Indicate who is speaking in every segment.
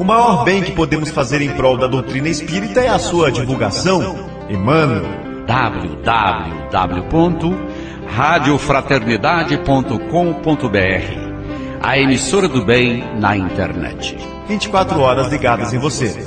Speaker 1: O maior bem que podemos fazer em prol da doutrina espírita é a sua divulgação. Emmanuel.
Speaker 2: www.radiofraternidade.com.br, a emissora do bem na internet.
Speaker 1: 24 horas ligadas em você.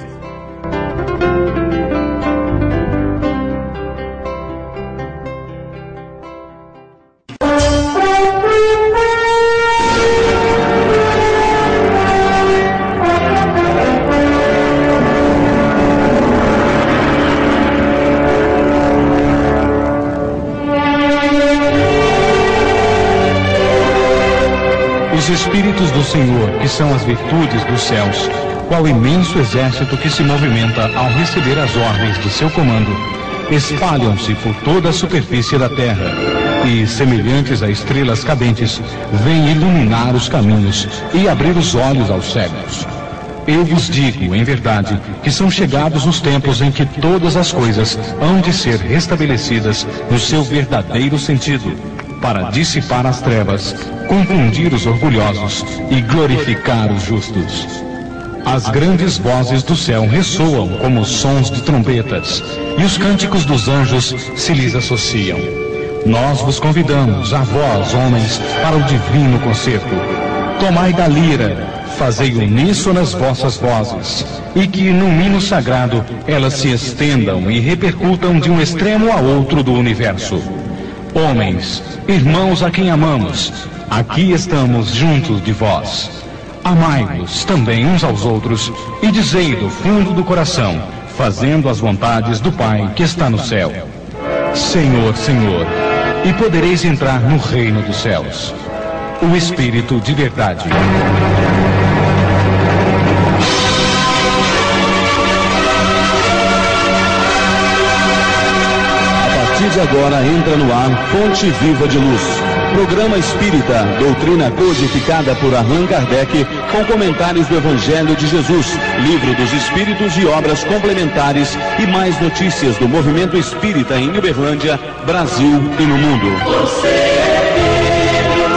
Speaker 3: Os Espíritos do Senhor, que são as virtudes dos céus, qual imenso exército que se movimenta ao receber as ordens de seu comando, espalham-se por toda a superfície da terra e, semelhantes a estrelas cadentes, vêm iluminar os caminhos e abrir os olhos aos cegos. Eu vos digo, em verdade, que são chegados os tempos em que todas as coisas hão de ser restabelecidas no seu verdadeiro sentido, para dissipar as trevas, confundir os orgulhosos e glorificar os justos. As grandes vozes do céu ressoam como sons de trombetas, e os cânticos dos anjos se lhes associam. Nós vos convidamos, a vós, homens, para o divino concerto. Tomai da lira, fazei uníssonas vossas vozes, e que no hino sagrado elas se estendam e repercutam de um extremo a outro do universo. Homens, irmãos a quem amamos, aqui estamos juntos de vós. Amai-vos também uns aos outros e dizei do fundo do coração, fazendo as vontades do Pai que está no céu: Senhor, Senhor, e podereis entrar no reino dos céus. O Espírito de verdade.
Speaker 4: A partir de agora entra no ar Fonte Viva de Luz, programa espírita, doutrina codificada por Allan Kardec, com comentários do Evangelho de Jesus, Livro dos Espíritos e obras complementares e mais notícias do movimento espírita em Uberlândia, Brasil e no mundo.
Speaker 5: Você é filho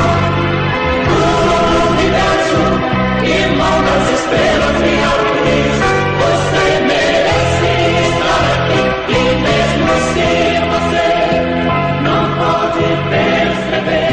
Speaker 5: do universo, irmão das estrelas e arco-íris. Você merece estar aqui, e mesmo se você não pode perceber.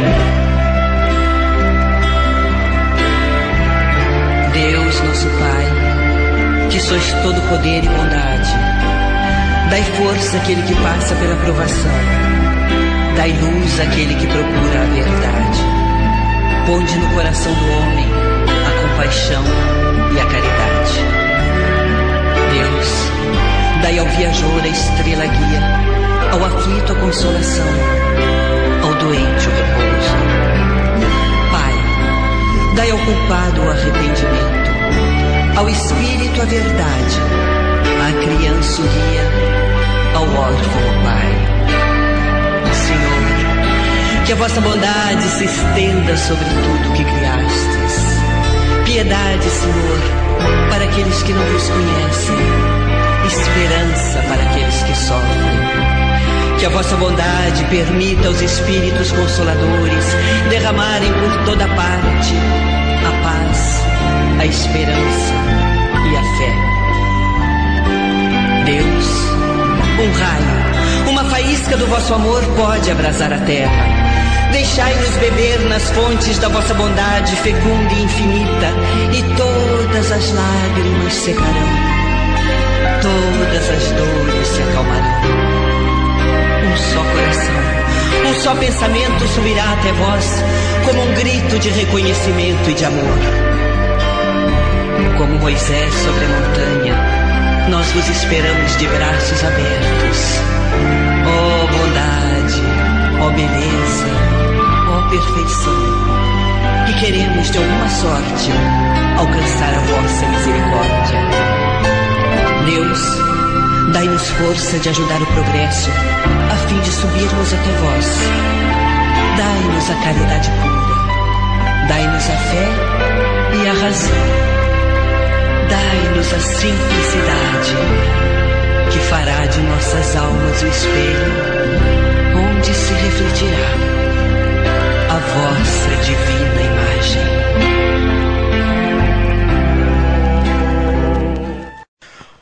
Speaker 6: Deus, nosso Pai, que sois todo poder e bondade, dai força àquele que passa pela provação, dai luz àquele que procura a verdade. Ponde no coração do homem a compaixão e a caridade. Deus, dai ao viajor a estrela guia, ao aflito a consolação, ao doente o repouso. Pai, dai ao culpado o arrependimento, ao espírito a verdade, à criança o guia, ao órfão o Pai. Senhor, que a vossa bondade se estenda sobre tudo que criastes. Piedade, Senhor, para aqueles que não vos conhecem, esperança para aqueles que sofrem. Que a vossa bondade permita aos Espíritos Consoladores derramarem por toda parte a paz, a esperança e a fé. Deus, um raio, uma faísca do vosso amor pode abrasar a terra. Deixai-nos beber nas fontes da vossa bondade fecunda e infinita, e todas as lágrimas secarão, todas as dores se acalmarão. Um só coração, um só pensamento subirá até vós, como um grito de reconhecimento e de amor. Como Moisés sobre a montanha, nós vos esperamos de braços abertos. Ó bondade, ó beleza, ó perfeição, que queremos de alguma sorte alcançar a vossa misericórdia. Deus, dai-nos força de ajudar o progresso, a fim de subirmos até vós. Dai-nos a caridade pura, dai-nos a fé e a razão. Dai-nos a simplicidade, que fará de nossas almas o espelho, onde se refletirá a vossa divina imagem.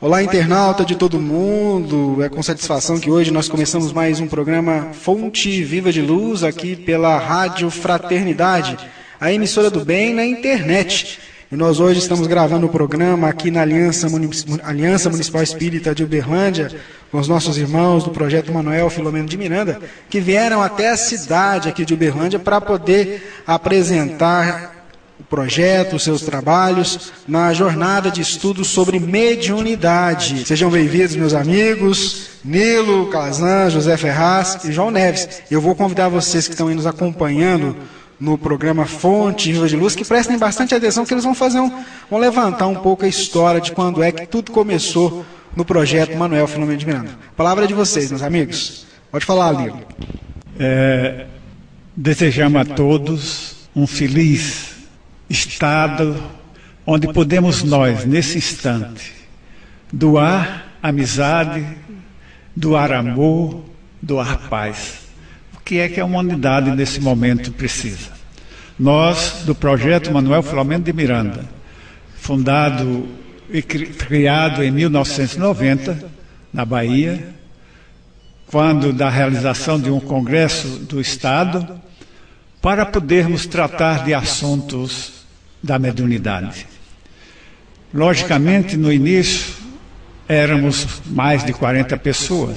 Speaker 7: Olá, internauta de todo mundo, é com satisfação que hoje nós começamos mais um programa Fonte Viva de Luz aqui pela Rádio Fraternidade, a emissora do bem na internet. E nós hoje estamos gravando o programa aqui na Aliança Municipal Espírita de Uberlândia, com os nossos irmãos do Projeto Manuel Filomeno de Miranda, que vieram até a cidade aqui de Uberlândia para poder apresentar o projeto, os seus trabalhos, na jornada de estudos sobre mediunidade. Sejam bem-vindos, meus amigos, Nilo, Calazan, José Ferraz e João Neves. Eu vou convidar vocês que estão aí nos acompanhando no programa Fonte Viva de Luz, que prestem bastante atenção, que eles vão levantar um pouco a história de quando é que tudo começou no projeto Manuel Filomeno de Miranda. A palavra é de vocês, meus amigos. Pode falar, Nilo.
Speaker 8: Desejamos a todos um feliz estado onde podemos nós, nesse instante, doar amizade, doar amor, doar paz. O que é que a humanidade nesse momento precisa? Nós, do Projeto Manuel Filomeno de Miranda, fundado e criado em 1990, na Bahia, quando da realização de um congresso do Estado, para podermos tratar de assuntos da mediunidade. Logicamente, no início, éramos mais de 40 pessoas.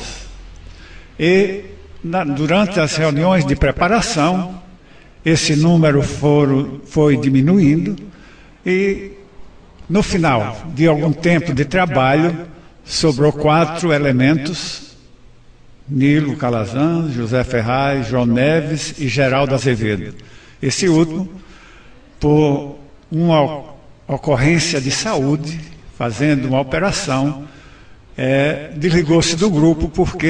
Speaker 8: E, durante as reuniões de preparação, esse número foi diminuindo e, no final de algum tempo de trabalho, sobrou 4 elementos: Nilo, Calazan, José Ferraz, João Neves e Geraldo Azevedo. Esse último, por uma ocorrência de saúde, fazendo uma operação, desligou-se do grupo porque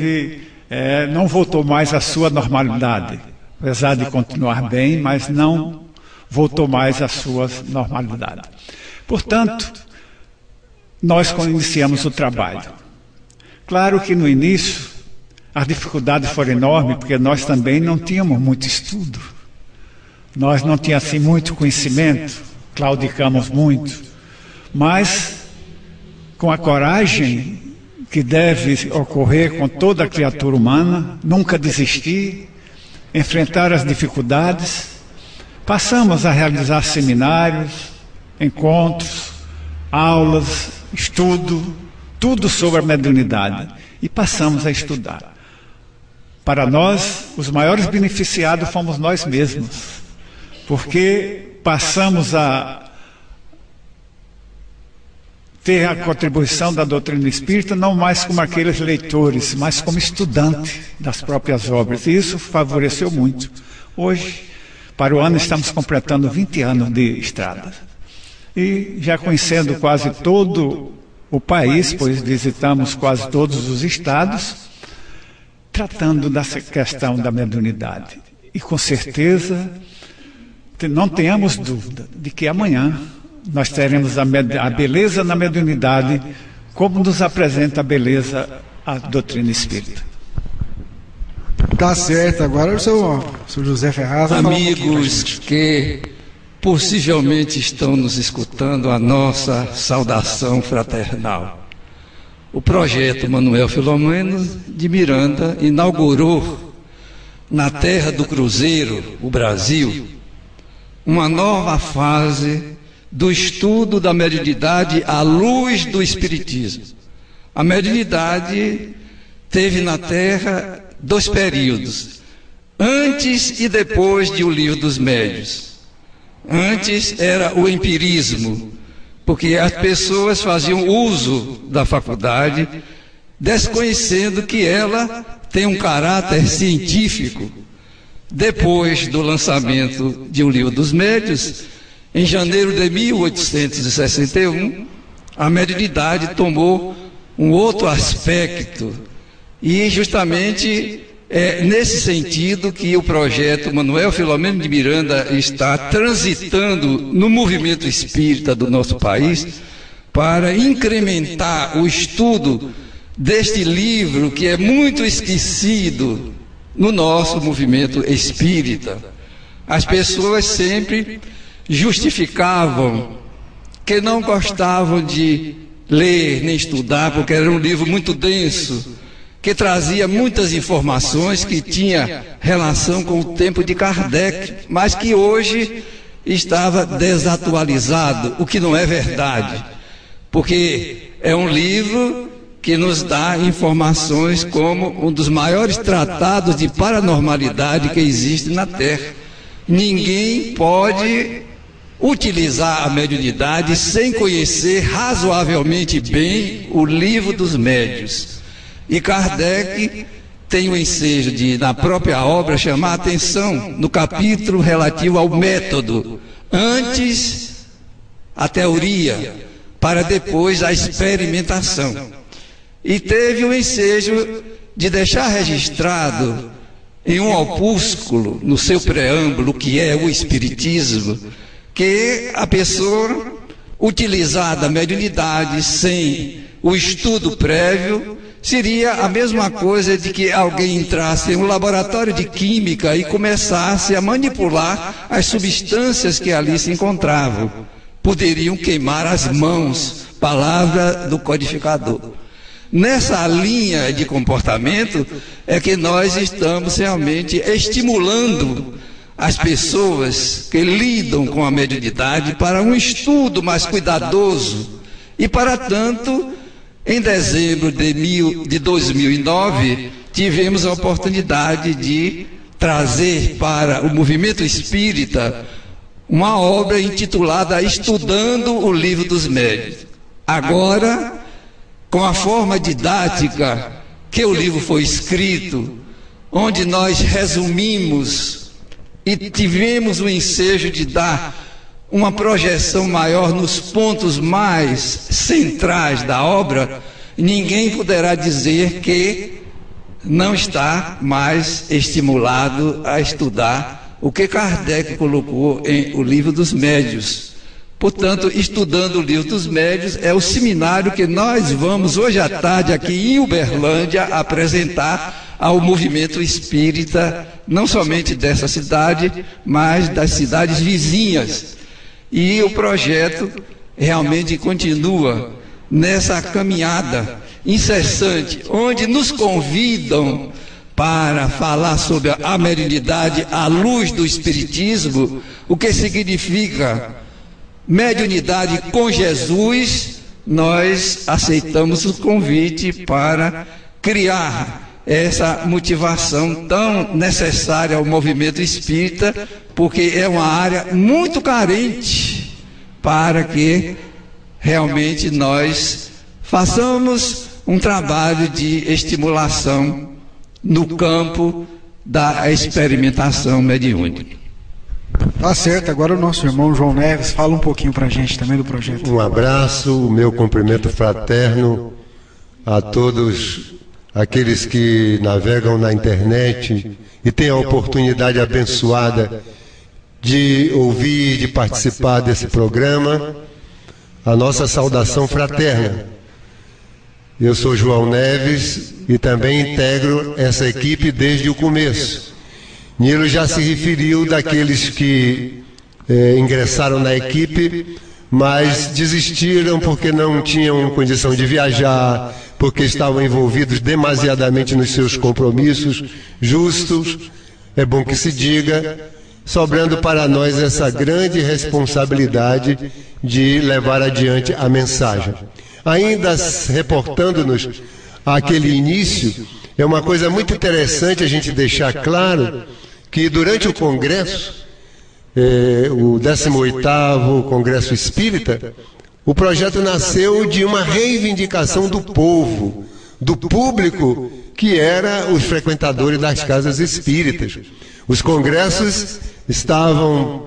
Speaker 8: não voltou mais à sua normalidade. Apesar de continuar bem, mas não voltou mais à sua normalidade. Portanto, nós iniciamos o trabalho. Claro que no início as dificuldades foram enormes, porque nós também não tínhamos muito estudo. Nós não tínhamos assim muito conhecimento, claudicamos muito. Mas, com a coragem que deve ocorrer com toda a criatura humana, nunca desistir, enfrentar as dificuldades, passamos a realizar seminários, encontros, aulas, estudo, tudo sobre a mediunidade, e passamos a estudar. Para nós, os maiores beneficiados fomos nós mesmos, porque passamos a ter a contribuição da doutrina espírita não mais como aqueles leitores, mas como estudante das próprias obras, e isso favoreceu muito. Hoje, para o ano, estamos completando 20 anos de estrada, e já conhecendo quase todo o país, pois visitamos quase todos os estados, tratando dessa questão da mediunidade. E com certeza, não tenhamos dúvida de que amanhã nós teremos a beleza na mediunidade, como nos apresenta a beleza a doutrina espírita.
Speaker 7: Tá certo, agora o seu José Ferraz.
Speaker 9: Amigos que possivelmente estão nos escutando, a nossa saudação fraternal. O projeto Manuel Filomeno de Miranda inaugurou na terra do Cruzeiro, o Brasil, uma nova fase do estudo da mediunidade à luz do Espiritismo. A mediunidade teve na Terra 2 períodos, antes e depois de O Livro dos Médiuns. Antes era o empirismo, porque as pessoas faziam uso da faculdade, desconhecendo que ela tem um caráter científico. Depois do lançamento de O Livro dos Médiuns, em janeiro de 1861, a mediunidade tomou um outro aspecto, e justamente é nesse sentido que o projeto Manuel Filomeno de Miranda está transitando no movimento espírita do nosso país para incrementar o estudo deste livro que é muito esquecido no nosso movimento espírita. As pessoas sempre justificavam que não gostavam de ler nem estudar, porque era um livro muito denso, que trazia muitas informações que tinha relação com o tempo de Kardec, mas que hoje estava desatualizado, o que não é verdade, porque é um livro que nos dá informações como um dos maiores tratados de paranormalidade que existe na Terra. Ninguém pode utilizar a mediunidade sem conhecer razoavelmente bem o livro dos médios. E Kardec tem o ensejo de, na própria obra, chamar a atenção no capítulo relativo ao método, antes a teoria, para depois a experimentação. E teve o ensejo de deixar registrado em um opúsculo, no seu preâmbulo, que é o Espiritismo, que a pessoa utilizar da mediunidade sem o estudo prévio seria a mesma coisa de que alguém entrasse em um laboratório de química e começasse a manipular as substâncias que ali se encontravam. Poderiam queimar as mãos, palavra do codificador. Nessa linha de comportamento é que nós estamos realmente estimulando as pessoas que lidam com a mediunidade para um estudo mais cuidadoso. E para tanto, em dezembro de 2009, tivemos a oportunidade de trazer para o movimento espírita uma obra intitulada Estudando o Livro dos Médiuns. Agora, com a forma didática que o livro foi escrito, onde nós resumimos e tivemos o ensejo de dar uma projeção maior nos pontos mais centrais da obra, ninguém poderá dizer que não está mais estimulado a estudar o que Kardec colocou em O Livro dos Médiuns. Portanto, Estudando o Livro dos Médiuns é o seminário que nós vamos hoje à tarde aqui em Uberlândia apresentar ao movimento espírita, não somente dessa cidade, mas das cidades vizinhas. E o projeto realmente continua nessa caminhada incessante, onde nos convidam para falar sobre a mediunidade à luz do Espiritismo, o que significa mediunidade com Jesus. Nós aceitamos o convite para criar essa motivação tão necessária ao movimento espírita, porque é uma área muito carente para que realmente nós façamos um trabalho de estimulação no campo da experimentação mediúnica.
Speaker 7: Tá certo, agora o nosso irmão João Neves fala um pouquinho para a gente também do projeto.
Speaker 10: Um abraço, o meu cumprimento fraterno a todos aqueles que navegam na internet e têm a oportunidade abençoada de ouvir, de participar desse programa. A nossa saudação fraterna. Eu sou João Neves e também integro essa equipe desde o começo. Nilo já se referiu daqueles que ingressaram na equipe, mas desistiram porque não tinham condição de viajar, porque estavam envolvidos demasiadamente nos seus compromissos justos. É bom que se diga, sobrando para nós essa grande responsabilidade de levar adiante a mensagem. Ainda reportando-nos àquele início, é uma coisa muito interessante a gente deixar claro que durante o Congresso, o 18º Congresso Espírita, o projeto nasceu de uma reivindicação do povo, do público que era os frequentadores das casas espíritas. Os congressos estavam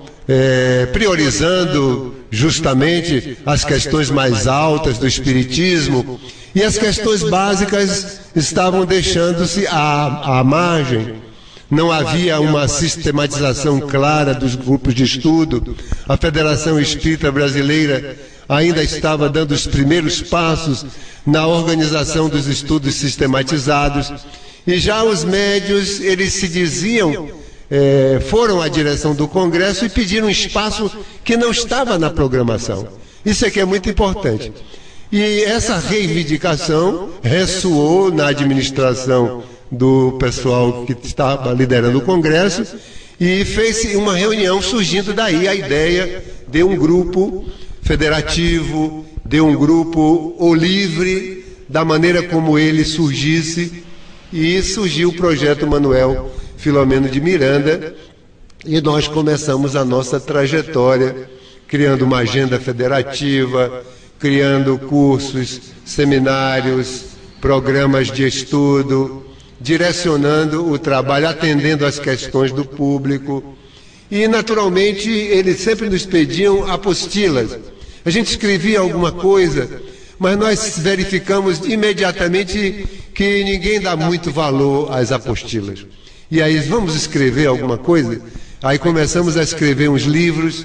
Speaker 10: priorizando justamente as questões mais altas do espiritismo e as questões básicas estavam deixando-se à margem. Não havia uma sistematização clara dos grupos de estudo. A Federação Espírita Brasileira ainda estava dando os primeiros passos na organização dos estudos sistematizados. E já os médios, eles se diziam, foram à direção do Congresso e pediram um espaço que não estava na programação. Isso é que é muito importante. E essa reivindicação ressoou na administração do pessoal que estava liderando o Congresso e fez uma reunião, surgindo daí a ideia de um grupo federativo, de um grupo ou livre, da maneira como ele surgisse, e surgiu o projeto Manuel Filomeno de Miranda, e nós começamos a nossa trajetória criando uma agenda federativa, criando cursos, seminários, programas de estudo, direcionando o trabalho, atendendo às questões do público. E, naturalmente, eles sempre nos pediam apostilas. A gente escrevia alguma coisa, mas nós verificamos imediatamente que ninguém dá muito valor às apostilas. E aí, vamos escrever alguma coisa? Aí começamos a escrever uns livros.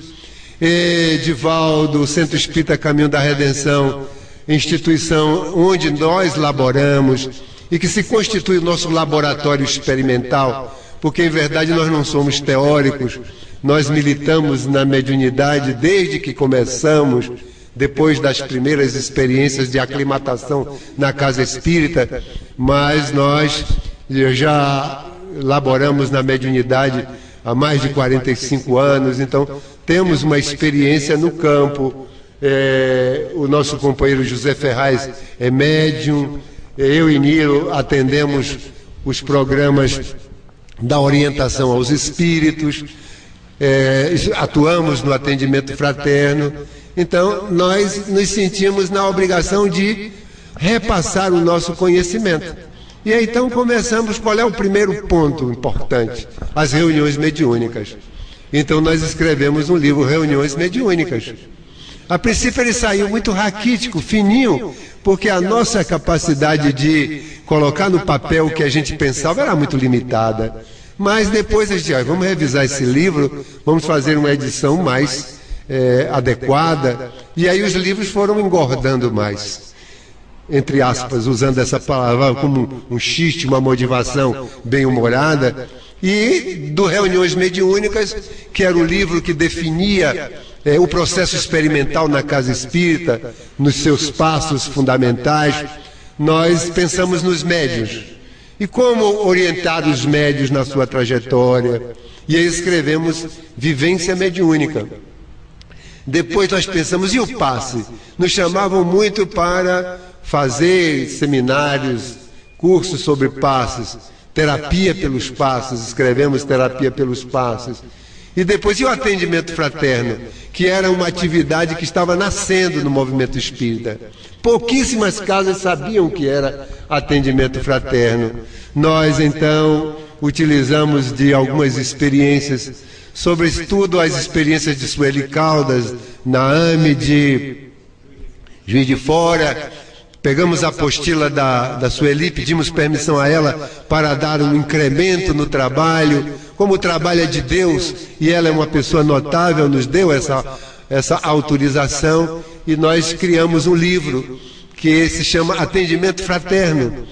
Speaker 10: Edivaldo, Centro Espírita Caminho da Redenção, instituição onde nós laboramos e que se constitui o nosso laboratório experimental, porque em verdade nós não somos teóricos, nós militamos na mediunidade desde que começamos, depois das primeiras experiências de aclimatação na casa espírita, mas nós já laboramos na mediunidade há mais de 45 anos, então temos uma experiência no campo. O nosso companheiro José Ferraz é médium, eu e Nilo atendemos os programas da orientação aos espíritos, atuamos no atendimento fraterno. Então nós nos sentimos na obrigação de repassar o nosso conhecimento. E aí então começamos, qual é o primeiro ponto importante? As reuniões mediúnicas. Então nós escrevemos um livro, Reuniões Mediúnicas. A princípio ele saiu muito raquítico, fininho, porque a nossa capacidade de colocar no papel o que a gente pensava era muito limitada. Mas depois a gente, vamos revisar esse livro, vamos fazer uma edição mais adequada, e aí os livros foram engordando mais. Entre aspas, usando essa palavra como um xiste, uma motivação bem-humorada, e do Reuniões Mediúnicas, que era o livro que definia o processo experimental na casa espírita, nos seus passos fundamentais, nós pensamos nos médiuns. E como orientar os médiuns na sua trajetória? E aí escrevemos Vivência Mediúnica. Depois nós pensamos, e o passe? Nos chamavam muito para fazer seminários, cursos sobre passes, terapia pelos passes, escrevemos terapia pelos passes. E depois, e o atendimento fraterno, que era uma atividade que estava nascendo no movimento espírita. Pouquíssimas casas sabiam que era atendimento fraterno. Nós, então, utilizamos de algumas experiências, sobretudo as experiências de Sueli Caldas, na AME de Juiz de Fora. Pegamos a apostila da Sueli, pedimos permissão a ela para dar um incremento no trabalho. Como o trabalho é de Deus e ela é uma pessoa notável, nos deu essa autorização e nós criamos um livro que se chama Atendimento Fraterno,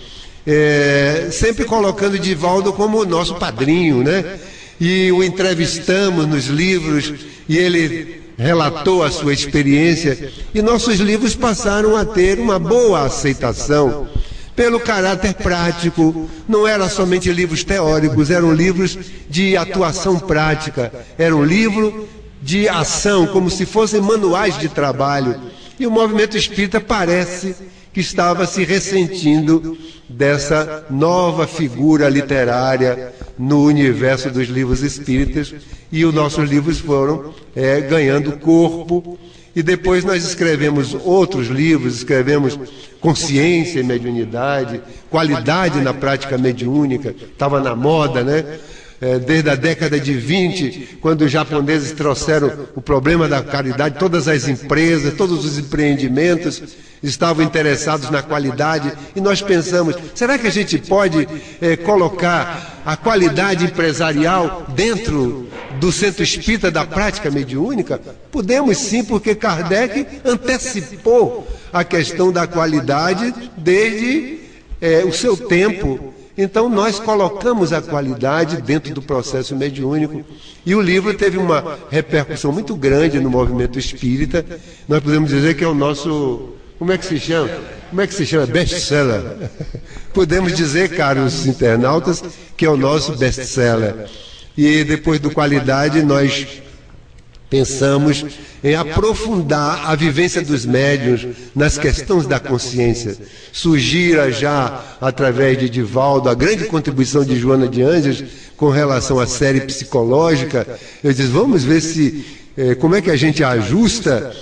Speaker 10: sempre colocando Edivaldo como o nosso padrinho, né? E o entrevistamos nos livros e ele relatou a sua experiência e nossos livros passaram a ter uma boa aceitação pelo caráter prático. Não eram somente livros teóricos, eram livros de atuação prática, era um livro de ação, como se fossem manuais de trabalho. E o movimento espírita parece que estava se ressentindo dessa nova figura literária no universo dos livros espíritas, e os nossos livros foram ganhando corpo. E depois nós escrevemos outros livros, escrevemos Consciência e Mediunidade, Qualidade na Prática Mediúnica, estava na moda, né? Desde a década de 20, quando os japoneses trouxeram o problema da caridade, todas as empresas, todos os empreendimentos estavam interessados na qualidade, e nós pensamos, será que a gente pode colocar a qualidade empresarial dentro do centro espírita da prática mediúnica? Podemos sim, porque Kardec antecipou a questão da qualidade desde o seu tempo. Então nós colocamos a qualidade dentro do processo mediúnico, e o livro teve uma repercussão muito grande no movimento espírita. Nós podemos dizer que é o nosso Como é que se chama? Como é que se chama? Best-seller. Podemos dizer, caros internautas, que é o nosso best-seller. E depois do Qualidade, nós pensamos em aprofundar a vivência dos médiuns nas questões da consciência. Surgira já, através de Divaldo, a grande contribuição de Joana de Ângeles com relação à série psicológica. Eu disse, vamos ver como é que a gente ajusta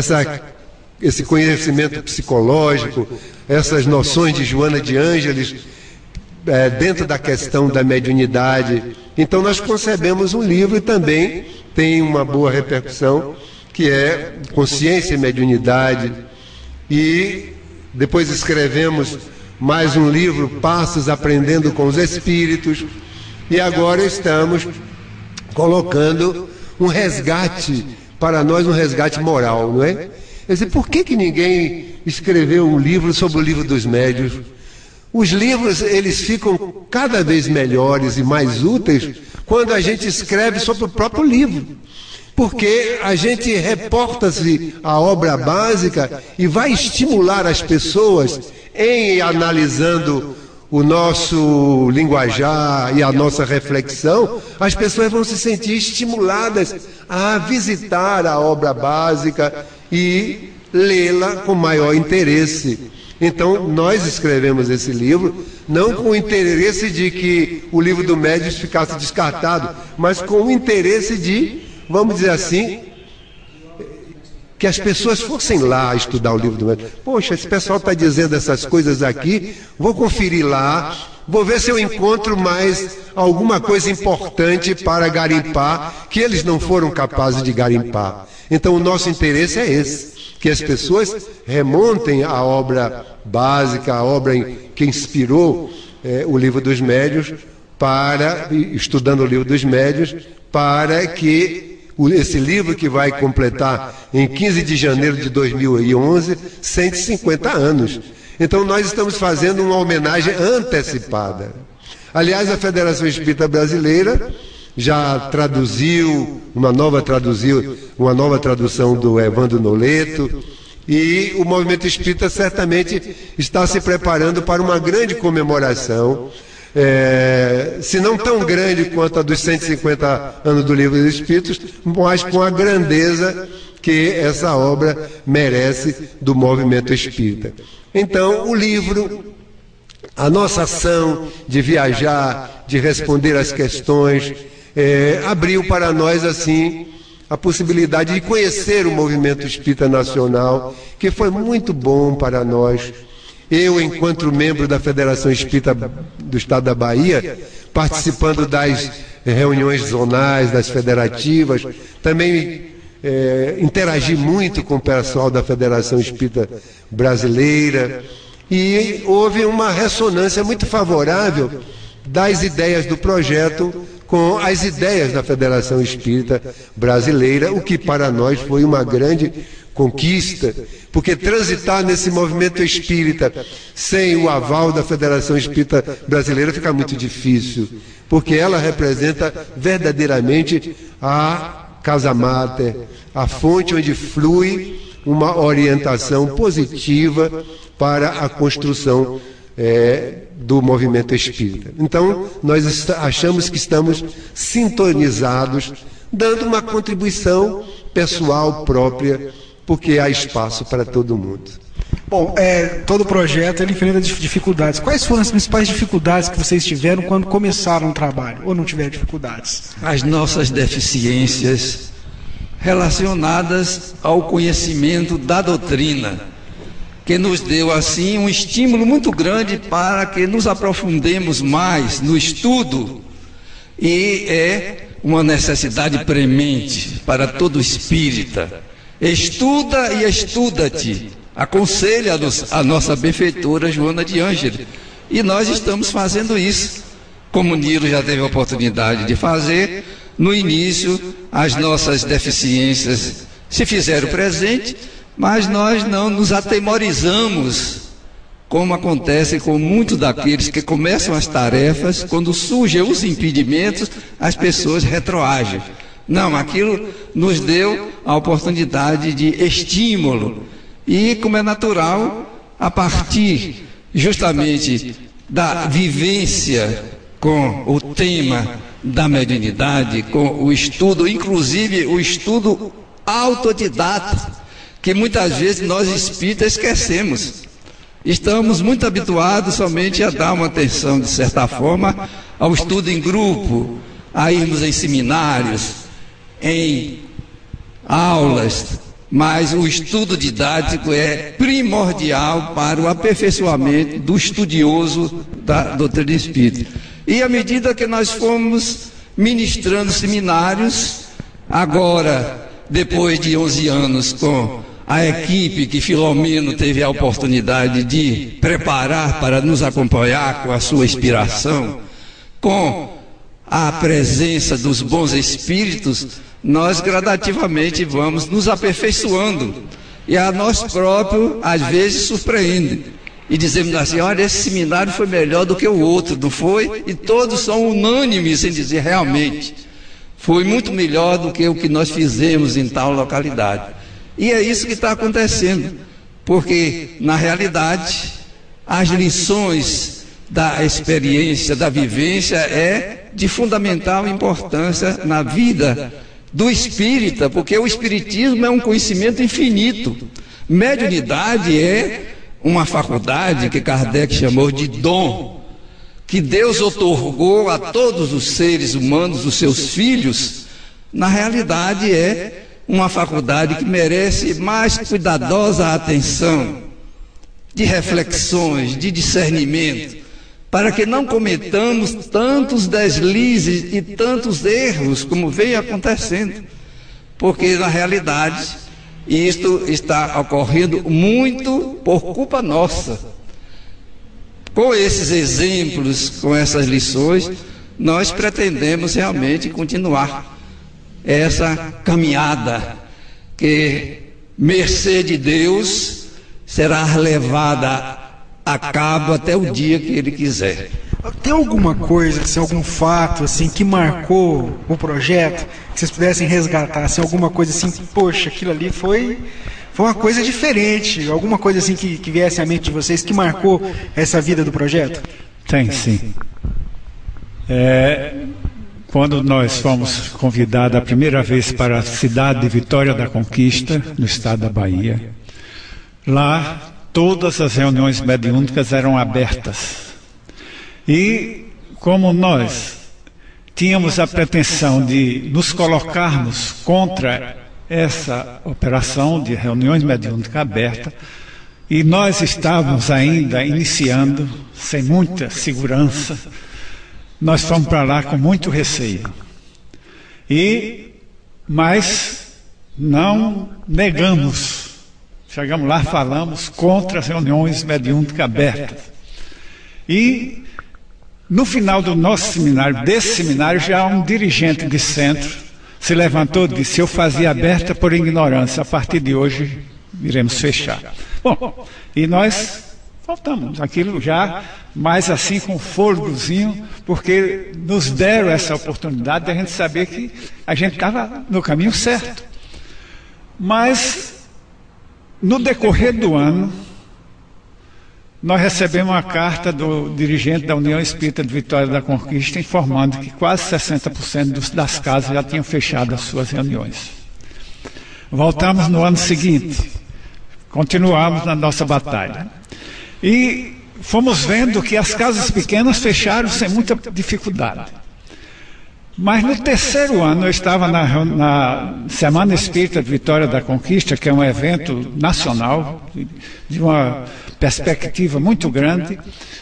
Speaker 10: esse conhecimento psicológico, essas noções de Joana de Ângeles, dentro da questão da mediunidade. Então nós concebemos um livro e também tem uma boa repercussão, que é Consciência e Mediunidade. E depois escrevemos mais um livro, Passos Aprendendo com os Espíritos. E agora estamos colocando um resgate, para nós um resgate moral, não é? Quer dizer, por que ninguém escreveu um livro sobre o livro dos médiuns? Os livros, eles ficam cada vez melhores e mais úteis quando a gente escreve sobre o próprio livro. Porque a gente reporta-se à obra básica e vai estimular as pessoas em analisando o nosso linguajar e a nossa reflexão, as pessoas vão se sentir estimuladas a visitar a obra básica e lê-la com maior interesse. Então, nós escrevemos esse livro, não com o interesse de que o livro do Médiuns ficasse descartado, mas com o interesse de, vamos dizer assim, que as pessoas fossem lá estudar o livro do Médiuns. Poxa, esse pessoal está dizendo essas coisas aqui, vou conferir lá, vou ver se eu encontro mais alguma coisa importante para garimpar, que eles não foram capazes de garimpar. Então, o nosso interesse é esse, que as pessoas remontem a obra básica, a obra que inspirou o livro dos médiuns, estudando o livro dos médiuns, para que esse livro, que vai completar em 15 de janeiro de 2011, 150 anos. Então nós estamos fazendo uma homenagem antecipada. Aliás, a Federação Espírita Brasileira já traduziu uma nova tradução do Evandro Noleto, e o movimento espírita certamente está se preparando para uma grande comemoração, se não tão grande quanto a dos 150 anos do Livro dos Espíritos, mas com a grandeza que essa obra merece do movimento espírita. Então, o livro, a nossa ação de viajar, de responder às questões, abriu para nós, assim, a possibilidade de conhecer o movimento espírita nacional, que foi muito bom para nós. Eu, enquanto membro da Federação Espírita do Estado da Bahia, participando das reuniões zonais, das federativas, também interagi muito com o pessoal da Federação Espírita Brasileira, e houve uma ressonância muito favorável das ideias do projeto com as ideias da Federação Espírita Brasileira, o que para nós foi uma grande conquista, porque transitar nesse movimento espírita sem o aval da Federação Espírita Brasileira fica muito difícil, porque ela representa verdadeiramente a casa máter, a fonte onde flui uma orientação positiva para a construção do movimento espírita. Então, nós achamos que estamos sintonizados, dando uma contribuição pessoal própria, porque há espaço para todo mundo.
Speaker 7: Bom, todo projeto ele enfrenta dificuldades. Quais foram as principais dificuldades que vocês tiveram quando começaram o trabalho, ou não tiveram dificuldades?
Speaker 9: As nossas deficiências relacionadas ao conhecimento da doutrina, que nos deu assim um estímulo muito grande para que nos aprofundemos mais no estudo, e é uma necessidade premente para todo espírita. Estuda e estuda-te, aconselha a nossa benfeitora Joana de Ângeles, e nós estamos fazendo isso, como o Nilo já teve a oportunidade de fazer. No início, as nossas deficiências se fizeram presente, mas nós não nos atemorizamos, como acontece com muitos daqueles que começam as tarefas, quando surgem os impedimentos, as pessoas retroagem. Não, aquilo nos deu a oportunidade de estímulo, E, como é natural, a partir justamente da vivência com o tema da mediunidade, com o estudo, inclusive o estudo autodidata, que muitas vezes nós espíritas esquecemos. Estamos muito habituados somente a dar uma atenção, de certa forma, ao estudo em grupo, a irmos em seminários, em aulas, mas o estudo didático é primordial para o aperfeiçoamento do estudioso da doutrina espírita. E à medida que nós fomos ministrando seminários, agora, depois de 11 anos, com a equipe que Filomeno teve a oportunidade de preparar para nos acompanhar com a sua inspiração, com a presença dos bons espíritos, nós gradativamente vamos nos aperfeiçoando. E a nós próprios, às vezes, surpreende. E dizemos assim, olha, esse seminário foi melhor do que o outro, não foi? E todos são unânimes em dizer, realmente, foi muito melhor do que o que nós fizemos em tal localidade. E é isso que está acontecendo, porque, na realidade, as lições da experiência, da vivência, é de fundamental importância na vida do espírita, porque o espiritismo é um conhecimento infinito. Mediunidade é uma faculdade que Kardec chamou de dom, que Deus otorgou a todos os seres humanos, os seus filhos. Na realidade é uma faculdade que merece mais cuidadosa atenção, de reflexões, de discernimento, para que não cometamos tantos deslizes e tantos erros como vem acontecendo, porque na realidade isto está ocorrendo muito por culpa nossa. Com esses exemplos, com essas lições, nós pretendemos realmente continuar essa caminhada que, mercê de Deus, será levada a cabo até o dia que Ele quiser.
Speaker 7: Tem alguma coisa, assim, algum fato assim, que marcou o projeto, que vocês pudessem resgatar, assim, alguma coisa assim, poxa, aquilo ali foi uma coisa diferente, alguma coisa assim que viesse à mente de vocês, que marcou essa vida do projeto?
Speaker 8: Tem, sim. Quando nós fomos convidados a primeira vez para a cidade de Vitória da Conquista, no estado da Bahia, lá todas as reuniões mediúnicas eram abertas. E como nós tínhamos a pretensão de nos colocarmos contra essa operação de reuniões mediúnicas abertas, e nós estávamos ainda iniciando, sem muita segurança, nós fomos para lá com muito receio. Mas não negamos. Chegamos lá, falamos contra as reuniões mediúnicas abertas. E no final do nosso seminário, desse seminário, já um dirigente de centro se levantou e disse, eu fazia aberta por ignorância, a partir de hoje iremos fechar. Bom, e nós voltamos, aquilo já mais assim com fôlegozinho, porque nos deram essa oportunidade de a gente saber que a gente estava no caminho certo. Mas no decorrer do ano, nós recebemos uma carta do dirigente da União Espírita de Vitória da Conquista informando que quase 60% das casas já tinham fechado as suas reuniões. Voltamos no ano seguinte, continuamos na nossa batalha. E fomos vendo que as casas pequenas fecharam sem muita dificuldade. Mas no terceiro ano, eu estava na Semana Espírita de Vitória da Conquista, que é um evento nacional, de uma perspectiva muito grande.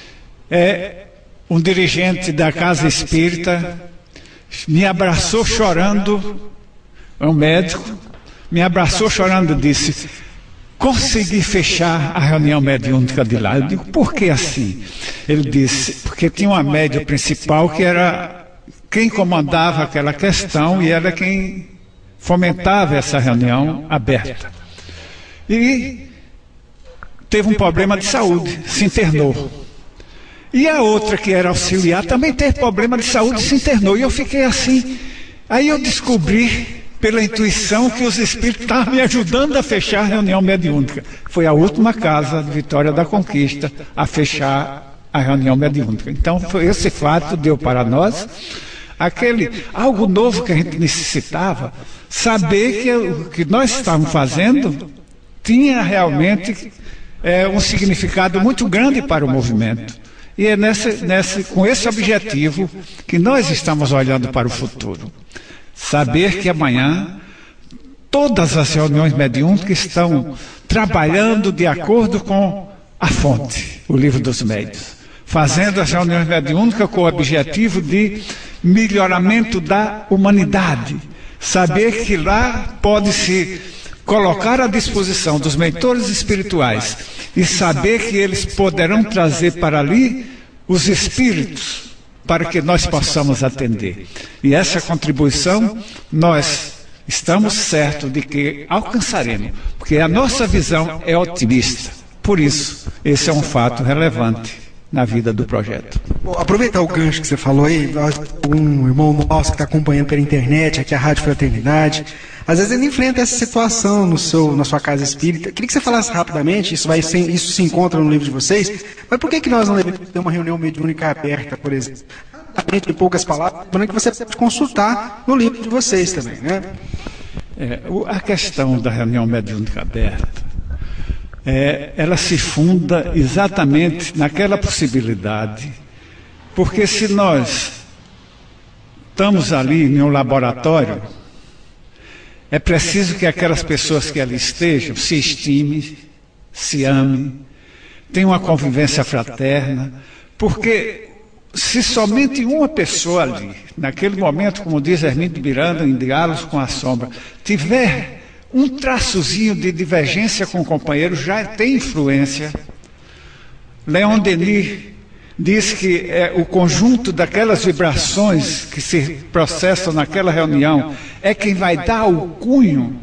Speaker 8: Um dirigente da Casa Espírita me abraçou chorando, é um médico, me abraçou chorando e disse, consegui fechar a reunião mediúnica de lá. Eu digo, por que assim? Ele disse, porque tinha uma média principal que era quem comandava aquela questão e era quem fomentava essa reunião aberta. E teve um problema de saúde, se internou. E a outra, que era auxiliar, também teve problema de saúde e se internou. E eu fiquei assim. Aí eu descobri pela intuição que os espíritos estavam me ajudando a fechar a reunião mediúnica. Foi a última casa de Vitória da Conquista a fechar a reunião mediúnica. Então, foi esse fato deu para nós algo novo que a gente necessitava, saber que o que nós estávamos fazendo tinha realmente um significado muito grande para o movimento. E é com esse objetivo que nós estamos olhando para o futuro. Saber que amanhã todas as reuniões mediúnicas estão trabalhando de acordo com a fonte, o Livro dos Médiuns, fazendo as reuniões mediúnicas com o objetivo de melhoramento da humanidade. Saber que lá pode-se colocar à disposição dos mentores espirituais e saber que eles poderão trazer para ali os espíritos para que nós possamos atender. E essa contribuição nós estamos certos de que alcançaremos, porque a nossa visão é otimista. Por isso, esse é um fato relevante na vida do projeto.
Speaker 7: Bom, aproveitar o gancho que você falou aí, um irmão nosso que está acompanhando pela internet, aqui a Rádio Fraternidade, às vezes ele enfrenta essa situação na sua casa espírita. Queria que você falasse rapidamente, isso se encontra no livro de vocês, mas por que nós não devemos ter uma reunião mediúnica aberta, por exemplo? Em poucas palavras, que você pode consultar no livro de vocês também, né?
Speaker 8: A questão da reunião mediúnica aberta, ela se funda exatamente naquela possibilidade, porque se nós estamos ali em um laboratório, é preciso que aquelas pessoas que ali estejam se estimem, se amem, tenham uma convivência fraterna, porque se somente uma pessoa ali, naquele momento, como diz Hermínio de Miranda, em Diálogos com a Sombra, tiver um traçozinho de divergência com o companheiro, já tem influência. Leon Denis diz que o conjunto daquelas vibrações que se processam naquela reunião é quem vai dar o cunho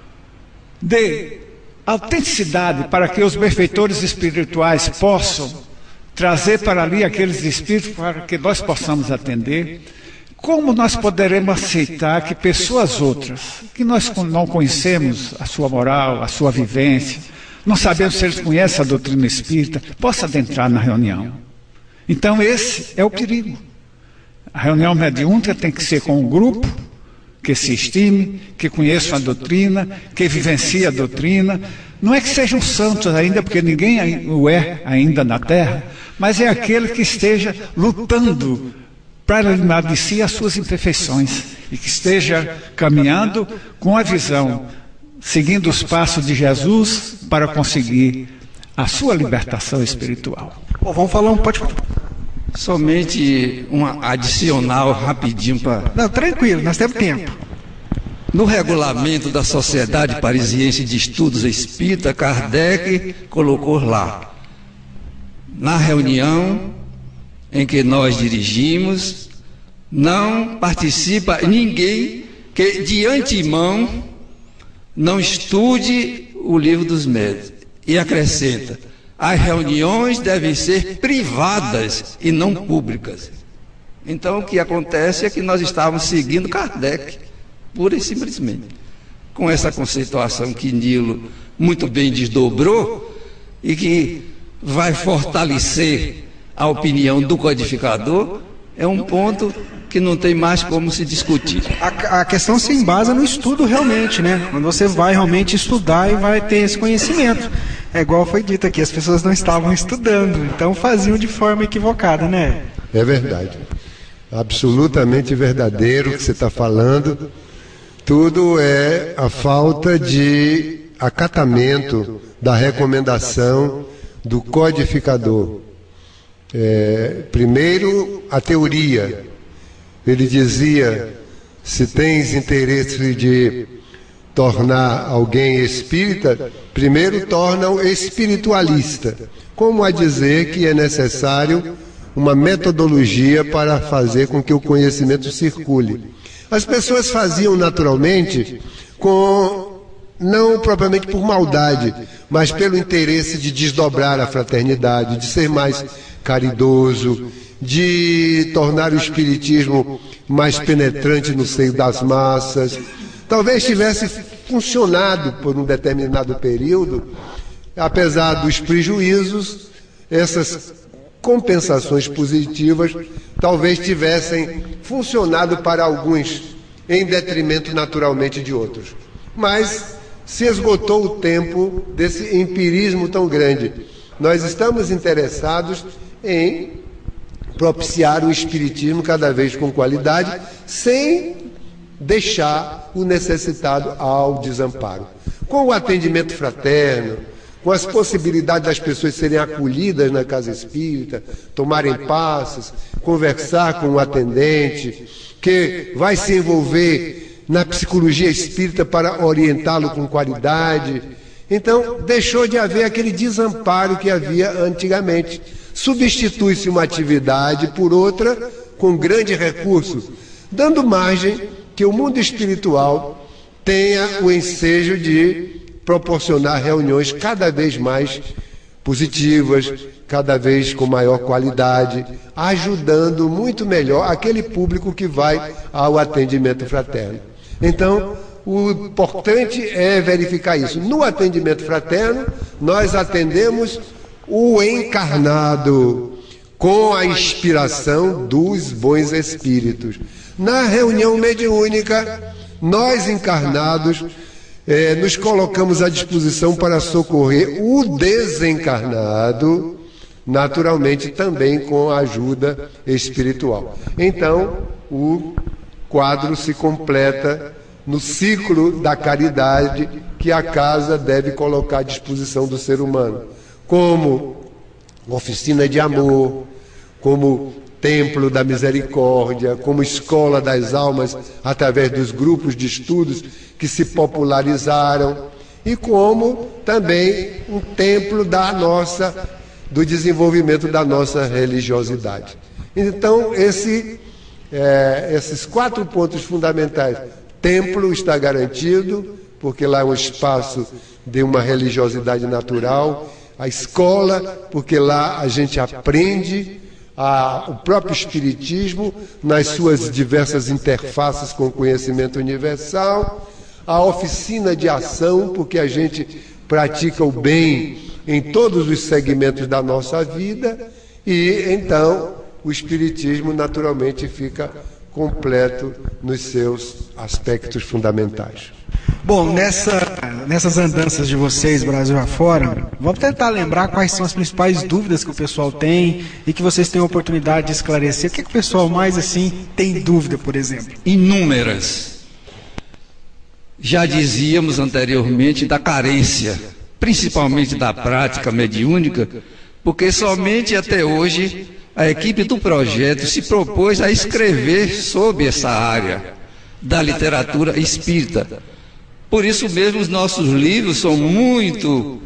Speaker 8: de autenticidade para que os benfeitores espirituais possam trazer para ali aqueles espíritos para que nós possamos atender. Como nós poderemos aceitar que pessoas outras, que nós não conhecemos a sua moral, a sua vivência, não sabemos se eles conhecem a doutrina espírita, possam adentrar na reunião? Então esse é o perigo. A reunião mediúnica tem que ser com um grupo que se estime, que conheça a doutrina, que vivencie a doutrina. Não é que sejam santos ainda, porque ninguém o é ainda na Terra, mas é aquele que esteja lutando para eliminar de si as suas imperfeições e que esteja caminhando com a visão, seguindo os passos de Jesus para conseguir a sua libertação espiritual.
Speaker 7: Bom, vamos falar pode falar.
Speaker 9: Somente uma adicional rapidinho para...
Speaker 7: Não, tranquilo, nós temos tempo.
Speaker 9: No regulamento da Sociedade Parisiense de Estudos Espírita, Kardec colocou lá, na reunião em que nós dirigimos, não participa ninguém que de antemão não estude o Livro dos Médiuns. E acrescenta, as reuniões devem ser privadas e não públicas. Então o que acontece é que nós estávamos seguindo Kardec, pura e simplesmente, com essa conceituação que Nilo muito bem desdobrou e que vai fortalecer a opinião do codificador, é um ponto que não tem mais como se discutir.
Speaker 7: A questão se embasa no estudo realmente, né? Quando você vai realmente estudar e vai ter esse conhecimento. É igual foi dito aqui, as pessoas não estavam estudando, então faziam de forma equivocada, né?
Speaker 10: É verdade. Absolutamente verdadeiro o que você está falando. Tudo é a falta de acatamento da recomendação do codificador. Primeiro, a teoria. Ele dizia, se tens interesse de tornar alguém espírita, primeiro torna-o espiritualista. Como a dizer que é necessário uma metodologia para fazer com que o conhecimento circule. As pessoas faziam naturalmente não propriamente por maldade, mas pelo interesse de desdobrar a fraternidade, de ser mais caridoso, de tornar o espiritismo mais penetrante no seio das massas. talvez tivesse funcionado por um determinado período, apesar dos prejuízos, essas compensações positivas talvez tivessem funcionado para alguns, em detrimento naturalmente de outros. Mas se esgotou o tempo desse empirismo tão grande. Nós estamos interessados em propiciar o espiritismo cada vez com qualidade, sem deixar o necessitado ao desamparo. Com o atendimento fraterno, com as possibilidades das pessoas serem acolhidas na casa espírita, tomarem passos, conversar com o atendente, que vai se envolver na psicologia espírita para orientá-lo com qualidade. Então, deixou de haver aquele desamparo que havia antigamente. Substitui-se uma atividade por outra com grande recurso, dando margem que o mundo espiritual tenha o ensejo de proporcionar reuniões cada vez mais positivas, cada vez com maior qualidade, ajudando muito melhor aquele público que vai ao atendimento fraterno. Então, o importante é verificar isso. No atendimento fraterno, nós atendemos o encarnado com a inspiração dos bons espíritos. Na reunião mediúnica, nós encarnados nos colocamos à disposição para socorrer o desencarnado, naturalmente também com a ajuda espiritual. Então, o quadro se completa no ciclo da caridade que a casa deve colocar à disposição do ser humano, como oficina de amor, como templo da misericórdia, como escola das almas através dos grupos de estudos que se popularizaram, e como também um templo do desenvolvimento da nossa religiosidade. Então, esses 4 pontos fundamentais. Templo está garantido, porque lá é um espaço de uma religiosidade natural. A escola, porque lá a gente aprende o próprio Espiritismo nas suas diversas interfaces com o conhecimento universal. A oficina de ação, porque a gente pratica o bem em todos os segmentos da nossa vida. E então o Espiritismo naturalmente fica completo nos seus aspectos fundamentais.
Speaker 7: Bom, nessas andanças de vocês, Brasil afora, vamos tentar lembrar quais são as principais dúvidas que o pessoal tem e que vocês têm a oportunidade de esclarecer. O que o pessoal mais assim tem dúvida, por exemplo?
Speaker 9: Inúmeras. Já dizíamos anteriormente da carência, principalmente da prática mediúnica, porque somente até hoje a equipe do projeto se propôs a escrever sobre essa área da literatura espírita. Por isso mesmo os nossos livros são muito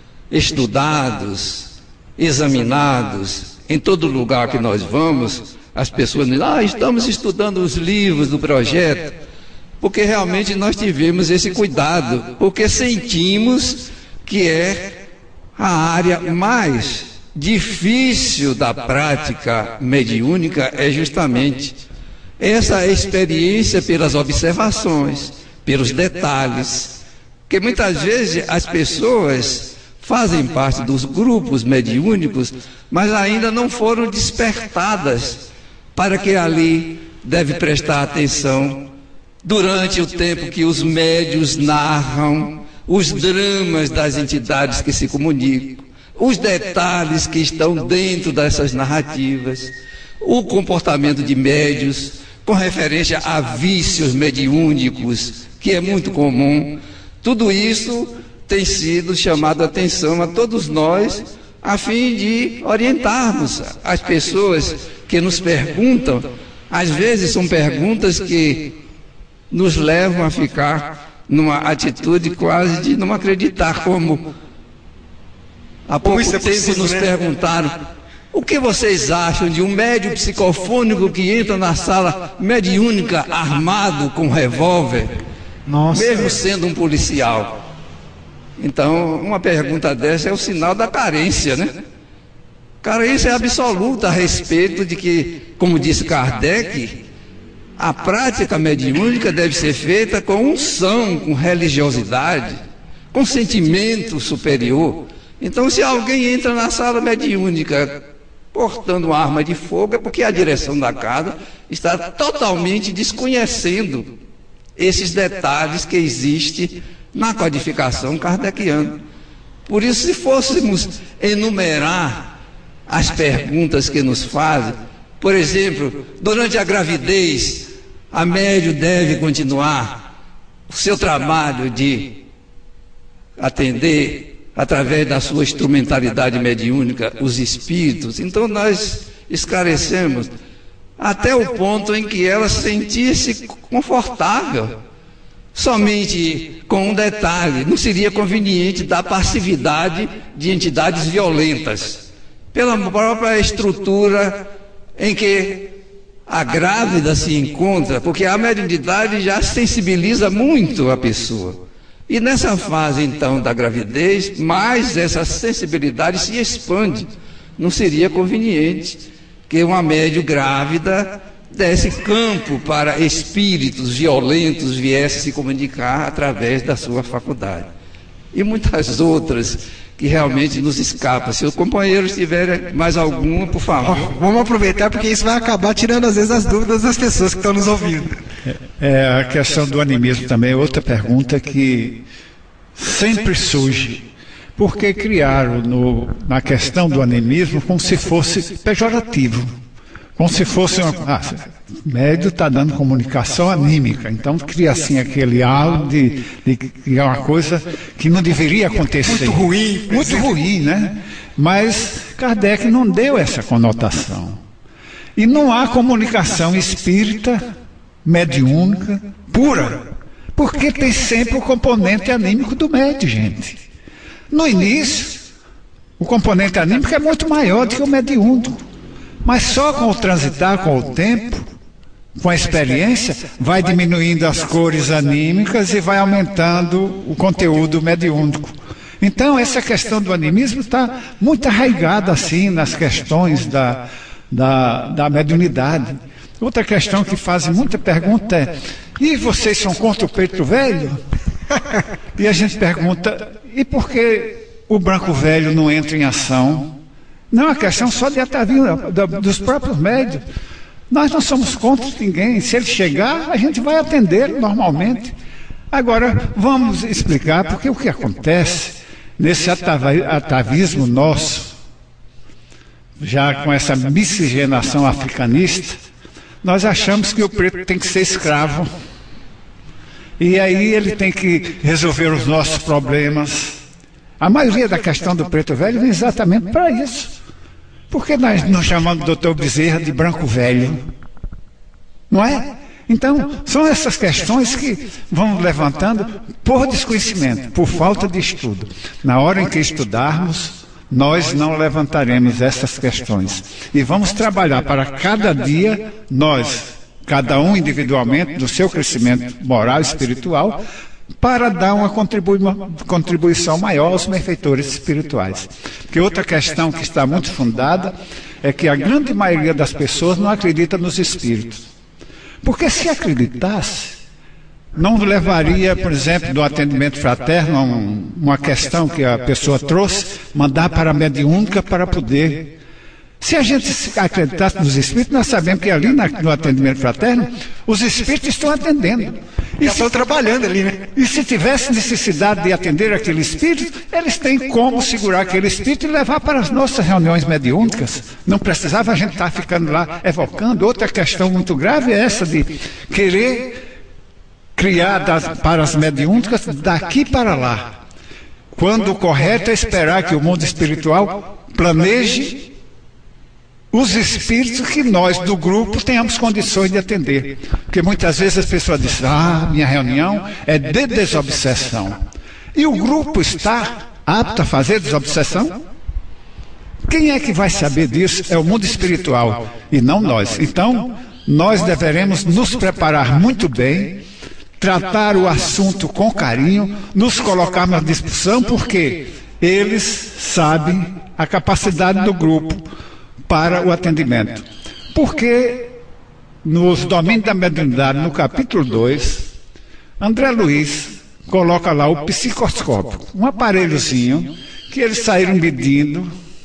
Speaker 9: estudados, examinados. Em todo lugar que nós vamos, as pessoas dizem: estamos estudando os livros do projeto, porque realmente nós tivemos esse cuidado, porque sentimos que é a área mais difícil da prática mediúnica, é justamente essa experiência pelas observações, pelos detalhes, que muitas vezes as pessoas fazem parte dos grupos mediúnicos, mas ainda não foram despertadas para que ali deve prestar atenção durante o tempo que os médiuns narram os dramas das entidades que se comunicam, os detalhes que estão dentro dessas narrativas, o comportamento de médiuns com referência a vícios mediúnicos, que é muito comum. Tudo isso tem sido chamado a atenção a todos nós, a fim de orientarmos as pessoas que nos perguntam. Às vezes são perguntas que nos levam a ficar numa atitude quase de não acreditar, como há pouco tempo nos perguntaram: o que vocês acham de um médium psicofônico que entra na sala mediúnica armado com revólver, mesmo sendo um policial? Então, uma pergunta dessa é o sinal da carência, né? Carência absoluta a respeito de que, como disse Kardec, a prática mediúnica deve ser feita com unção, com religiosidade, com sentimento superior. Então, se alguém entra na sala mediúnica portando uma arma de fogo, é porque a direção da casa está totalmente desconhecendo esses detalhes que existem na codificação kardeciana. Por isso, se fôssemos enumerar as perguntas que nos fazem, por exemplo, durante a gravidez, a médium deve continuar o seu trabalho de atender, através da sua instrumentalidade mediúnica, os espíritos. Então nós esclarecemos até o ponto em que ela sentia-se confortável. Somente com um detalhe: não seria conveniente dar passividade de entidades violentas, pela própria estrutura em que a grávida se encontra, porque a mediunidade já sensibiliza muito a pessoa. E nessa fase, então, da gravidez, mais essa sensibilidade se expande. Não seria conveniente que uma médium grávida desse campo para espíritos violentos viessem se comunicar através da sua faculdade. E muitas outras que realmente nos escapam. Se os companheiros tiverem mais alguma, por favor.
Speaker 7: Vamos aproveitar, porque isso vai acabar tirando às vezes as dúvidas das pessoas que estão nos ouvindo.
Speaker 8: A questão do animismo também é outra pergunta que sempre surge. Por que criaram na questão do animismo como se fosse pejorativo? Como se fosse médio está dando comunicação anímica, então cria assim aquele halo de criar uma coisa que não deveria acontecer. Muito ruim, né? Mas Kardec não deu essa conotação. E não há comunicação espírita, mediúnica, pura, porque tem sempre o componente anímico do médium, gente. No início, o componente anímico é muito maior do que o mediúnico. Mas só com o transitar, com o tempo, com a experiência, vai diminuindo as cores anímicas e vai aumentando o conteúdo mediúnico. Então, essa questão do animismo está muito arraigada assim nas questões da mediunidade. Outra questão que fazem muita pergunta é: e vocês são contra o preto velho? E a gente pergunta: e por que o branco velho não entra em ação? Não é uma questão só de atavismo dos próprios médios. Nós não somos contra ninguém. Se ele chegar, a gente vai atender normalmente. Agora, vamos explicar, porque o que acontece nesse atavismo nosso, já com essa miscigenação africanista, nós achamos que o preto tem que ser escravo. E aí ele tem que resolver os nossos problemas. A maioria da questão do preto velho vem exatamente para isso. Por que nós não chamamos o doutor Bezerra de branco velho? Não é? Então, são essas questões que vão levantando por desconhecimento, por falta de estudo. Na hora em que estudarmos, nós não levantaremos essas questões. E vamos trabalhar para cada dia, nós, cada um individualmente, do seu crescimento moral e espiritual, para dar uma contribuição maior aos benfeitores espirituais. Porque outra questão que está muito fundada é que a grande maioria das pessoas não acredita nos espíritos. Porque se acreditasse, não levaria, por exemplo, do atendimento fraterno, uma questão que a pessoa trouxe, mandar para a mediúnica para poder. Se a gente acreditasse nos espíritos, nós sabemos que ali no atendimento fraterno, os espíritos estão atendendo. E
Speaker 7: estão trabalhando ali, né?
Speaker 8: E se tivesse necessidade de atender aquele espírito, eles têm como segurar aquele espírito e levar para as nossas reuniões mediúnicas. Não precisava a gente estar ficando lá evocando. Outra questão muito grave é essa de querer criar para as mediúnicas daqui para lá. Quando o correto é esperar que o mundo espiritual planeje os espíritos que nós, do grupo, tenhamos condições de atender. Porque muitas vezes as pessoas dizem: minha reunião é de desobsessão. E o grupo está apto a fazer desobsessão? Quem é que vai saber disso? É o mundo espiritual e não nós. Então, nós deveremos nos preparar muito bem, tratar o assunto com carinho, nos colocarmos à disposição, porque eles sabem a capacidade do grupo para o atendimento. Porque nos Domínios da Mediunidade, no capítulo 2, André Luiz coloca lá o psicoscópio, um aparelhozinho que eles saíram medindo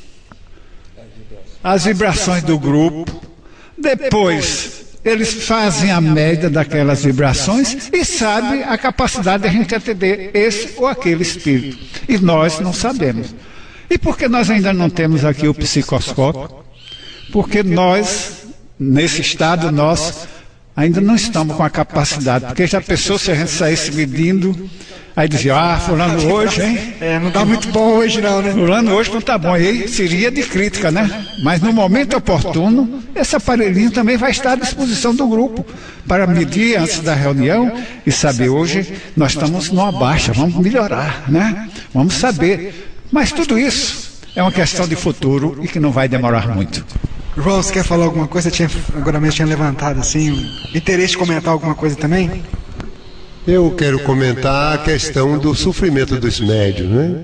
Speaker 8: as vibrações do grupo. Depois eles fazem a média daquelas vibrações e sabem a capacidade de a gente atender esse ou aquele espírito. E nós não sabemos. E por que nós ainda não temos aqui o psicoscópio? Porque nós, nesse estado nosso, ainda não estamos com a capacidade. Porque já pensou se a gente saísse medindo, aí dizia, fulano hoje, hein?
Speaker 7: Não está muito bom hoje não, né?
Speaker 8: Fulano hoje não está bom. E aí seria de crítica, né? Mas no momento oportuno, esse aparelhinho também vai estar à disposição do grupo para medir antes da reunião e saber, hoje nós estamos numa baixa, vamos melhorar, né? Vamos saber. Mas tudo isso é uma questão de futuro e que não vai demorar muito.
Speaker 7: João, você quer falar alguma coisa? Agora mesmo tinha levantado assim, o interesse de comentar alguma coisa também?
Speaker 10: Eu quero comentar a questão do sofrimento dos médiuns, né?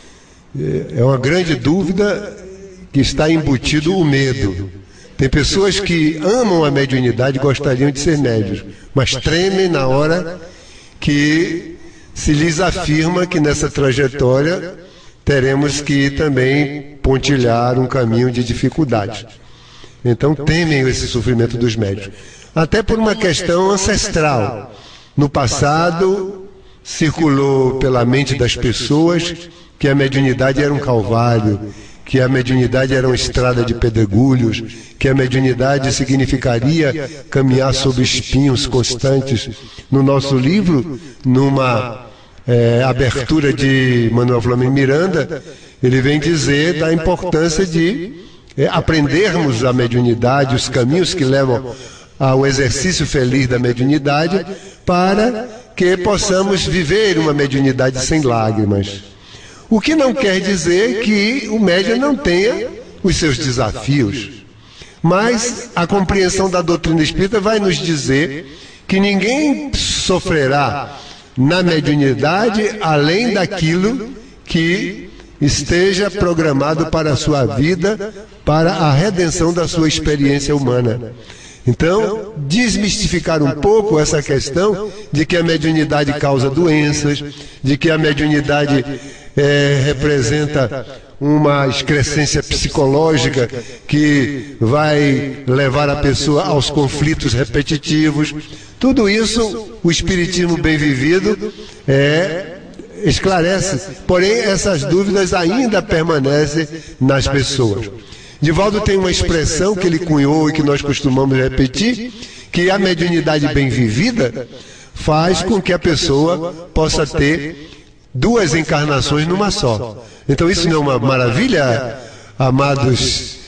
Speaker 10: É uma grande dúvida que está embutido o medo. Tem pessoas que amam a mediunidade e gostariam de ser médiuns, mas tremem na hora que se lhes afirma que nessa trajetória teremos que também pontilhar um caminho de dificuldade. Então temem esse sofrimento dos médiuns, até por uma questão ancestral. No passado, circulou pela mente das pessoas que a mediunidade era um calvário, que a mediunidade era uma estrada de pedregulhos, que a mediunidade significaria caminhar sob espinhos constantes. No nosso livro, numa abertura de Manuel Flamengo Miranda, ele vem dizer da importância de aprendermos a mediunidade, os caminhos que levam ao exercício feliz da mediunidade, para que possamos viver uma mediunidade sem lágrimas. O que não quer dizer que o médium não tenha os seus desafios, mas a compreensão da doutrina espírita vai nos dizer que ninguém sofrerá na mediunidade além daquilo que esteja programado para a sua vida, para a redenção da sua experiência humana. Então, desmistificar um pouco essa questão de que a mediunidade causa doenças, de que a mediunidade representa uma excrescência psicológica que vai levar a pessoa aos conflitos repetitivos. Tudo isso, o Espiritismo bem vivido esclarece. Porém, essas dúvidas ainda permanecem nas pessoas. Divaldo tem uma expressão que ele cunhou e que nós costumamos repetir, que a mediunidade bem vivida faz com que a pessoa possa ter duas encarnações numa só. Então isso não é uma maravilha, amados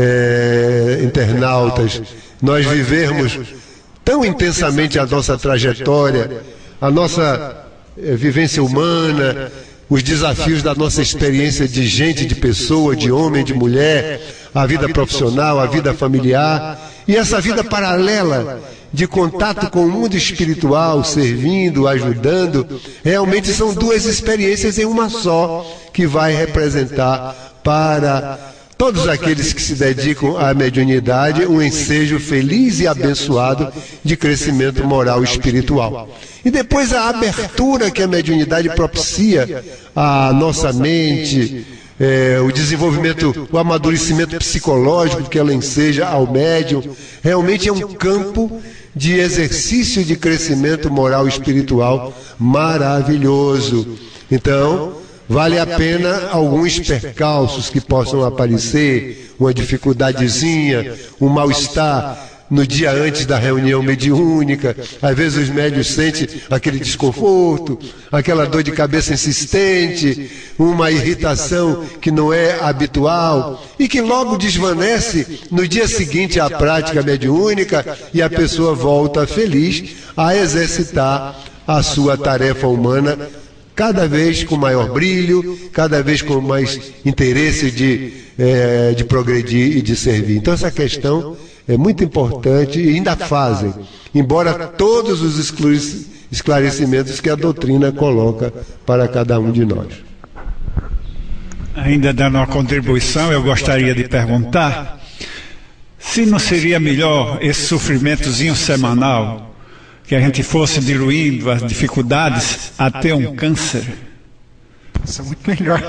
Speaker 10: internautas, nós vivermos tão intensamente a nossa trajetória, a nossa vivência humana, os desafios da nossa experiência de gente, de pessoa, de homem, de mulher, a vida profissional, a vida familiar, e essa vida paralela de contato com o mundo espiritual, servindo, ajudando, realmente são duas experiências em uma só, que vai representar para todos aqueles que se dedicam à mediunidade um ensejo feliz e abençoado de crescimento moral e espiritual. E depois a abertura que a mediunidade propicia à nossa mente, o desenvolvimento, o amadurecimento psicológico que ela enseja ao médium, realmente é um campo de exercício de crescimento moral e espiritual maravilhoso. Então, vale a pena alguns percalços que possam aparecer, uma dificuldadezinha, um mal-estar no dia antes da reunião mediúnica. Às vezes os médiuns sentem aquele desconforto, aquela dor de cabeça insistente, uma irritação que não é habitual e que logo desvanece no dia seguinte à prática mediúnica e a pessoa volta feliz a exercitar a sua tarefa humana, cada vez com maior brilho, cada vez com mais interesse de progredir e de servir. Então essa questão é muito importante e ainda fazem, embora todos os esclarecimentos que a doutrina coloca para cada um de nós.
Speaker 8: Ainda dando uma contribuição, eu gostaria de perguntar se não seria melhor esse sofrimentozinho semanal, que a gente fosse diluindo as dificuldades até um câncer?
Speaker 7: Isso é muito melhor.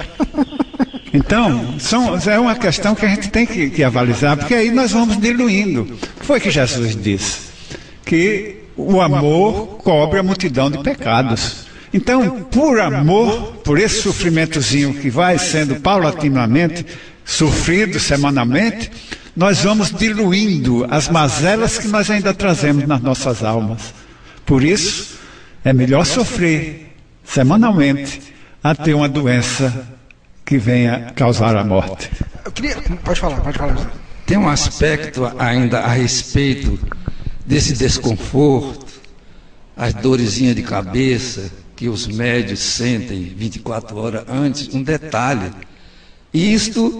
Speaker 8: Então, é uma questão que a gente tem que avalizar, porque aí nós vamos diluindo. O que foi que Jesus disse? Que o amor cobre a multidão de pecados. Então, por amor, por esse sofrimentozinho que vai sendo paulatinamente sofrido semanalmente, nós vamos diluindo as mazelas que nós ainda trazemos nas nossas almas. Por isso, é melhor sofrer semanalmente até uma doença que venha causar a morte.
Speaker 7: Pode falar.
Speaker 9: Tem um aspecto ainda a respeito desse desconforto, as dorezinhas de cabeça que os médios sentem 24 horas antes, um detalhe. Isto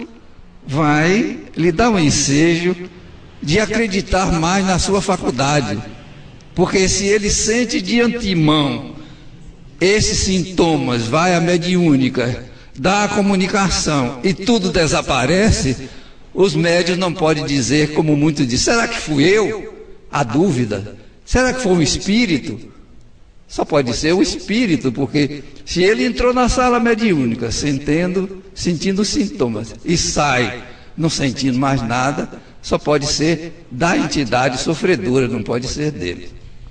Speaker 9: vai lhe dar um ensejo de acreditar mais na sua faculdade, porque se ele sente de antemão esses sintomas, vai à mediúnica, dá a comunicação e tudo desaparece, os médios não podem dizer, como muitos dizem, será que fui eu? A dúvida. Será que foi um espírito? Só pode ser o espírito, porque se ele entrou na sala mediúnica sentindo sintomas e sai não sentindo mais nada, só pode ser da entidade sofredora, não pode ser dele.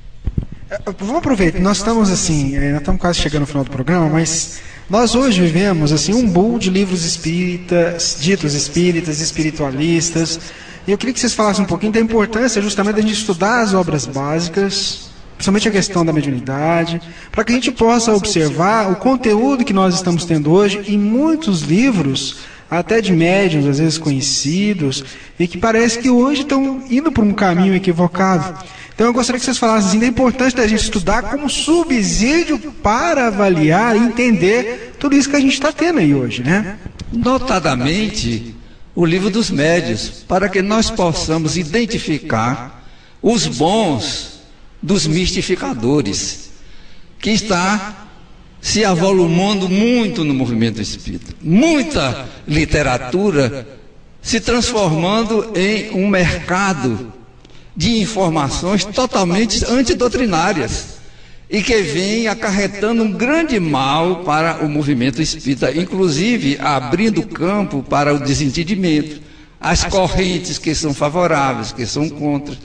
Speaker 7: Vamos aproveitar, nós estamos quase chegando no final do programa, mas nós hoje vivemos um boom de livros espíritas, ditos espíritas, espiritualistas, e eu queria que vocês falassem um pouquinho da importância justamente da gente estudar as obras básicas, principalmente a questão da mediunidade, para que a gente possa observar o conteúdo que nós estamos tendo hoje em muitos livros, até de médiuns, às vezes conhecidos, e que parece que hoje estão indo por um caminho equivocado. Então eu gostaria que vocês falassem da importância da gente estudar como subsídio para avaliar e entender tudo isso que a gente está tendo aí hoje, né?
Speaker 9: Notadamente, o livro dos médios, para que nós possamos identificar os bons dos mistificadores, que está se avolumando muito no movimento espírita. Muita literatura se transformando em um mercado de informações totalmente antidoutrinárias e que vem acarretando um grande mal para o movimento espírita, inclusive abrindo campo para o desentendimento, as correntes que são favoráveis, que são contra.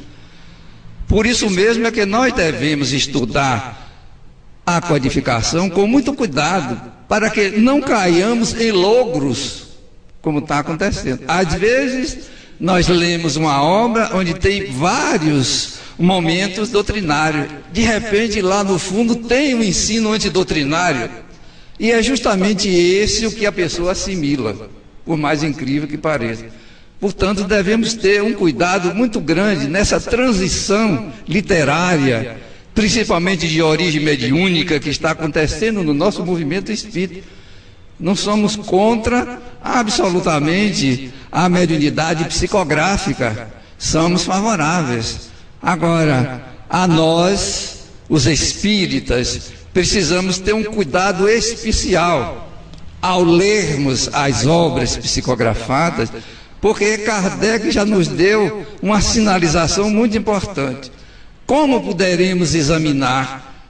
Speaker 9: Por isso mesmo é que nós devemos estudar a codificação com muito cuidado, para que não caiamos em logros, como está acontecendo. Às vezes, nós lemos uma obra onde tem vários momentos doutrinários. De repente, lá no fundo, tem um ensino antidoutrinário. E é justamente esse o que a pessoa assimila, por mais incrível que pareça. Portanto, devemos ter um cuidado muito grande nessa transição literária, principalmente de origem mediúnica, que está acontecendo no nosso movimento espírita. Não somos contra absolutamente a mediunidade psicográfica, somos favoráveis. Agora, a nós, os espíritas, precisamos ter um cuidado especial ao lermos as obras psicografadas, porque Kardec já nos deu uma sinalização muito importante. Como poderemos examinar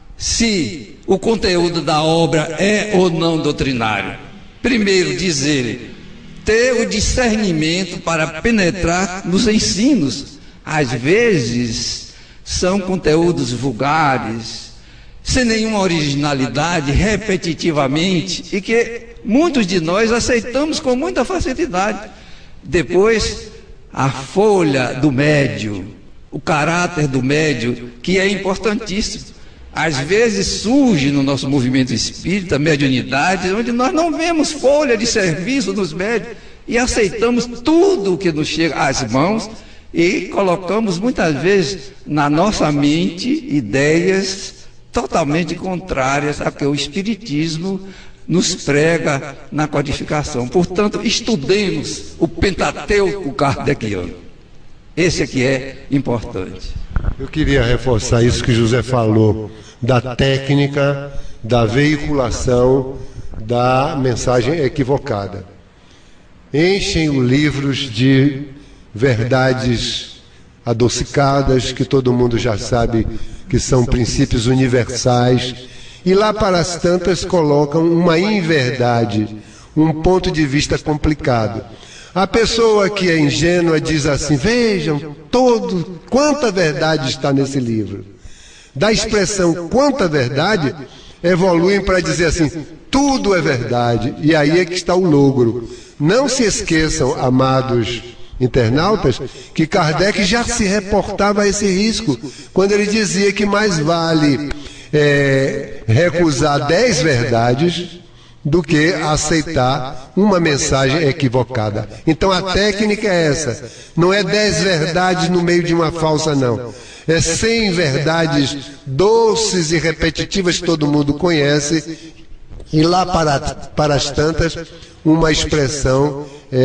Speaker 9: se o conteúdo da obra é ou não doutrinário? Primeiro, diz ele, ter o discernimento para penetrar nos ensinos. Às vezes, são conteúdos vulgares, sem nenhuma originalidade, repetitivamente, e que muitos de nós aceitamos com muita facilidade. Depois, a folha do médium, o caráter do médium, que é importantíssimo. Às vezes surge no nosso movimento espírita mediunidade, onde nós não vemos folha de serviço nos médiuns e aceitamos tudo o que nos chega às mãos e colocamos muitas vezes na nossa mente ideias totalmente contrárias ao que o Espiritismo nos prega na codificação. Portanto, estudemos o Pentateuco kardeciano. Esse aqui é importante.
Speaker 10: Eu queria reforçar isso que José falou, da técnica, da veiculação da mensagem equivocada. Enchem os livros de verdades adocicadas, que todo mundo já sabe que são princípios universais, e lá para as tantas colocam uma inverdade, um ponto de vista complicado. A pessoa que é ingênua diz assim: vejam, quanta verdade está nesse livro. Da expressão quanta verdade, evoluem para dizer assim: tudo é verdade, e aí é que está o logro. Não se esqueçam, amados internautas, que Kardec já se reportava a esse risco, quando ele dizia que mais vale recusar 10 verdades do que aceitar uma mensagem equivocada. Então a técnica é essa, não é 10 verdades no meio de uma falsa, não. É 100 verdades doces e repetitivas que todo mundo conhece, e lá para as tantas, uma expressão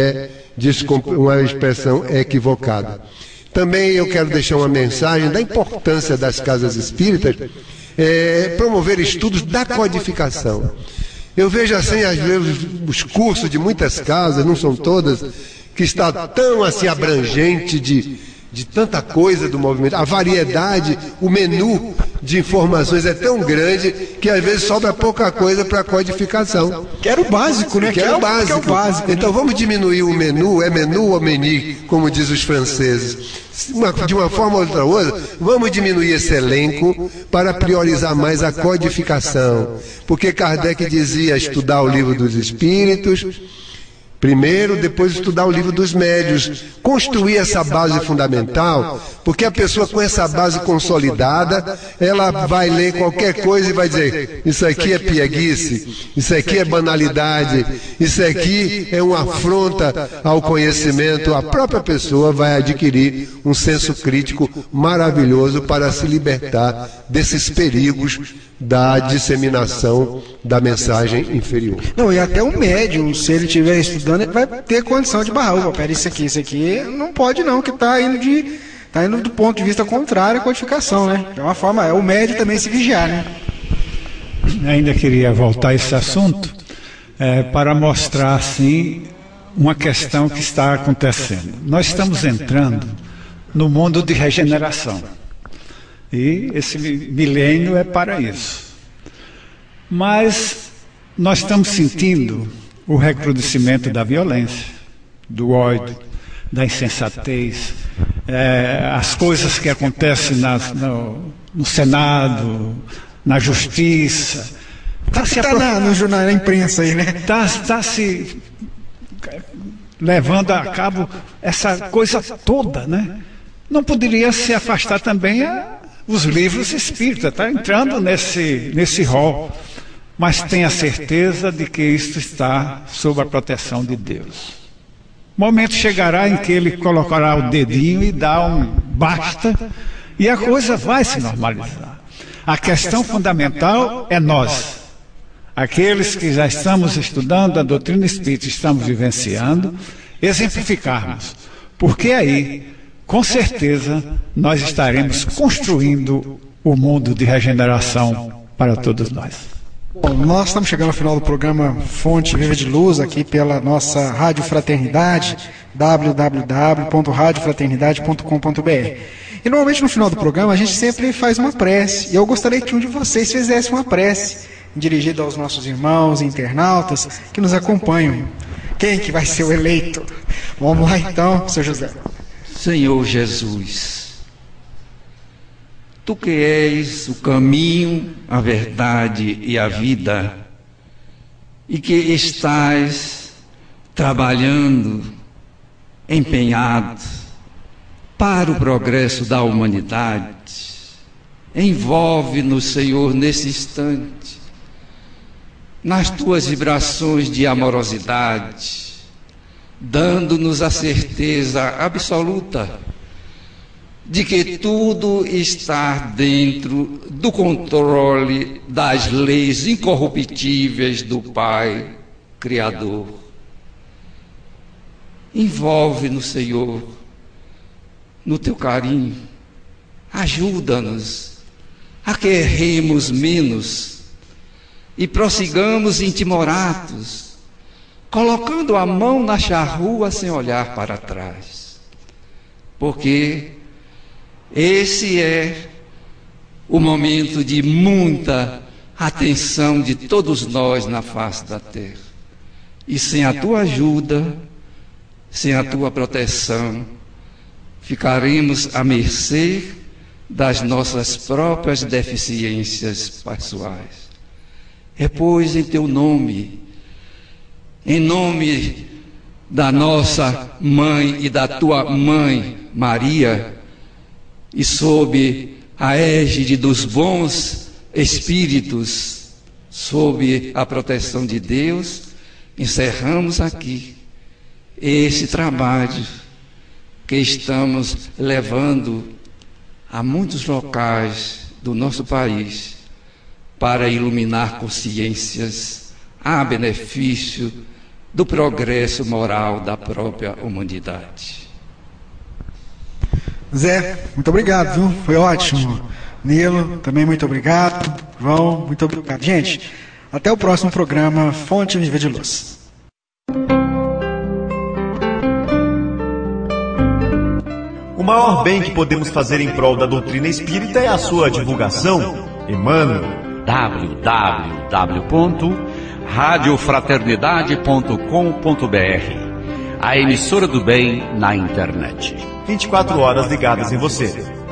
Speaker 10: equivocada. Também eu quero deixar uma mensagem da importância das casas espíritas, promover estudos da codificação. Eu vejo assim, às vezes, os cursos de muitas casas, não são todas, que está tão assim abrangente de tanta coisa do movimento, a variedade, o menu de informações é tão grande que às vezes sobra pouca coisa para a codificação.
Speaker 7: Que era o básico, né?
Speaker 10: Que é o básico. Então vamos diminuir o menu, é menu ou menu, como diz os franceses. De uma forma ou outra, vamos diminuir esse elenco para priorizar mais a codificação. Porque Kardec dizia estudar o livro dos Espíritos primeiro, depois estudar o livro dos médios, construir essa base fundamental, porque a pessoa com essa base consolidada, ela vai ler qualquer coisa e vai dizer: isso aqui é pieguice, isso aqui é banalidade, isso aqui é uma afronta ao conhecimento. A própria pessoa vai adquirir um senso crítico maravilhoso para se libertar desses perigos da disseminação da mensagem inferior.
Speaker 7: Não, e até o médium, se ele estiver estudando, ele vai ter condição de barrar. Opa, pera, isso aqui não pode não, que está indo do ponto de vista contrário à codificação, né? É uma forma, o médium também se vigiar, né?
Speaker 8: Ainda queria voltar a esse assunto para mostrar, assim, uma questão que está acontecendo. Nós estamos entrando no mundo de regeneração. E esse milênio é para isso. Mas nós estamos sentindo o recrudescimento da violência, do ódio, da insensatez, as coisas que acontecem no Senado, na Justiça.
Speaker 7: Na imprensa aí, né?
Speaker 8: Está se levando a cabo essa coisa toda, né? Não poderia se afastar também os livros espíritas, está entrando nesse rol, mas tenha certeza de que isto está sob a proteção de Deus. O momento chegará em que ele colocará o dedinho e dá um basta, e a coisa vai se normalizar. A questão fundamental é nós, aqueles que já estamos estudando a doutrina espírita, estamos vivenciando, exemplificarmos, porque aí, com certeza, nós estaremos construindo o mundo de regeneração para todos nós.
Speaker 7: Bom, nós estamos chegando ao final do programa Fonte Viva de Luz, aqui pela nossa Rádio Fraternidade, www.radiofraternidade.com.br. E normalmente no final do programa a gente sempre faz uma prece, e eu gostaria que um de vocês fizesse uma prece dirigida aos nossos irmãos internautas que nos acompanham. Quem que vai ser o eleito? Vamos lá então, Sr. José.
Speaker 9: Senhor Jesus, Tu que és o caminho, a verdade e a vida, e que estás trabalhando, empenhado para o progresso da humanidade, envolve-nos, Senhor, nesse instante, nas Tuas vibrações de amorosidade, dando-nos a certeza absoluta de que tudo está dentro do controle das leis incorruptíveis do Pai Criador. Envolve-nos, Senhor, no Teu carinho. Ajuda-nos a que erremos menos e prossigamos intimorados, colocando a mão na charrua sem olhar para trás. porque esse é o momento de muita atenção de todos nós na face da terra. E sem a tua ajuda, sem a tua proteção, ficaremos à mercê das nossas próprias deficiências pessoais. É, pois, em teu nome, em nome da nossa mãe e da tua mãe, Maria, e sob a égide dos bons espíritos, sob a proteção de Deus, encerramos aqui esse trabalho que estamos levando a muitos locais do nosso país para iluminar consciências a benefício do progresso moral da própria humanidade.
Speaker 7: Zé, muito obrigado, viu? Foi ótimo. Nilo, também muito obrigado. João, muito obrigado. Gente, até o próximo programa Fonte Viva de Luz.
Speaker 1: O maior bem que podemos fazer em prol da doutrina espírita é a sua divulgação. Emmanuel.
Speaker 2: www.radiofraternidade.com.br, a emissora do bem na internet.
Speaker 1: 24 horas ligadas em você.